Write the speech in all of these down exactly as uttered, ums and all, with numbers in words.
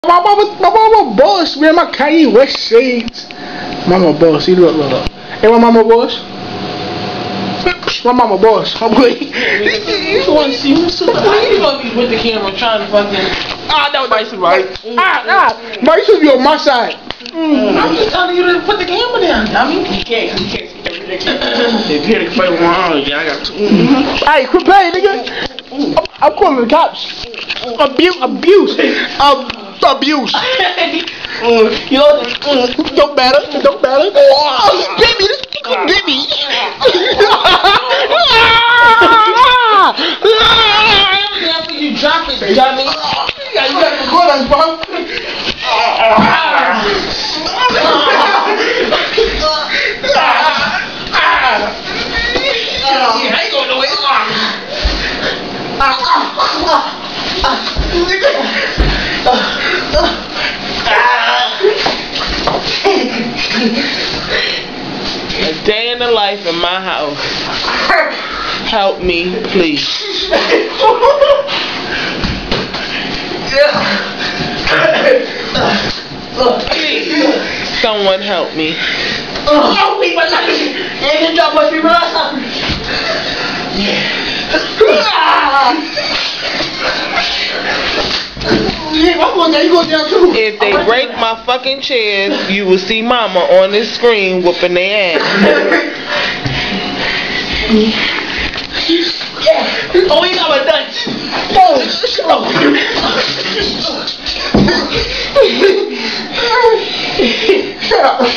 My mama, my mama boss, wearing my Kanye West shades. Mama boss, see look, look, look. Hey, my mama boss. My mama boss. I'm good. You want to see me? How you gonna be with the camera trying to fucking? Ah, that was right. Ah, ah. Bro, you should be on my side. Mm. I'm just telling you to put the camera down, dummy. You can't, you can't. If you're the first one, yeah, I got two. Mm-hmm. Hey, quit playing, nigga. I'm, I'm calling the cops. Abuse, abuse, um, abuse. mm, you know, mm, don't matter, don't matter. Oh, get me, this nigga get me. After you drop it, dummy. Yeah, you got to record us, bro. Yeah, I ain't going nowhere. A day in the life in my house. Help me, please. Please, someone help me. Help me, but not and drop my feet right. If they break my fucking chairs, you will see Mama on this screen whooping their ass. Yeah. Oh, you got my nuts. Oh, shut up. Shut up.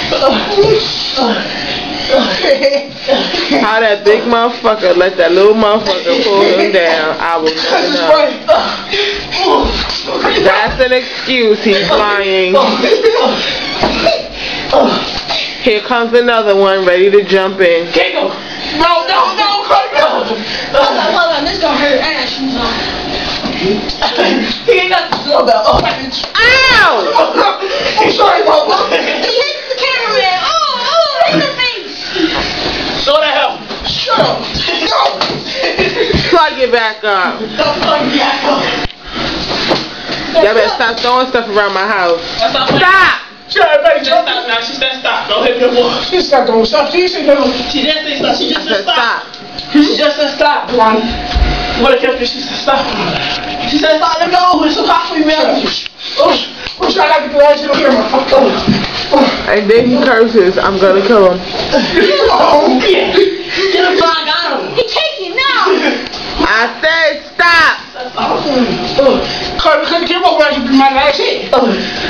How that big motherfucker let that little motherfucker pull him down, I will never know. That's an excuse, he's lying. Here comes another one ready to jump in. Kick him. No, no, no, cut him. Hold on, hold on, this gonna hurt ass shoes on. He ain't got the slow down. Ow! I'm sorry, Mama. He hits the cameraman. Oh, oh, right in the face. Show the hell. Shut up. No. Plug it back up. Don't plug me back up. Y'all better stop throwing stuff around my house. Stop! Shut up, baby. She stop now. She said stop. Don't hit me no more. She stopped doing stuff. She said no. She didn't say stop. She just I said stop. She just said stop, Ron. What a gift. She said stop. She said stop. Let me go. It's so hot for you, man. Oh, I'm trying not to get that shit on camera. Oh. And then he curses. I'm gonna kill him. Oh, yeah. Get him, Ron. Got him. He taking now. I said stop. Oh. Cut the camera over. I should be my last hit.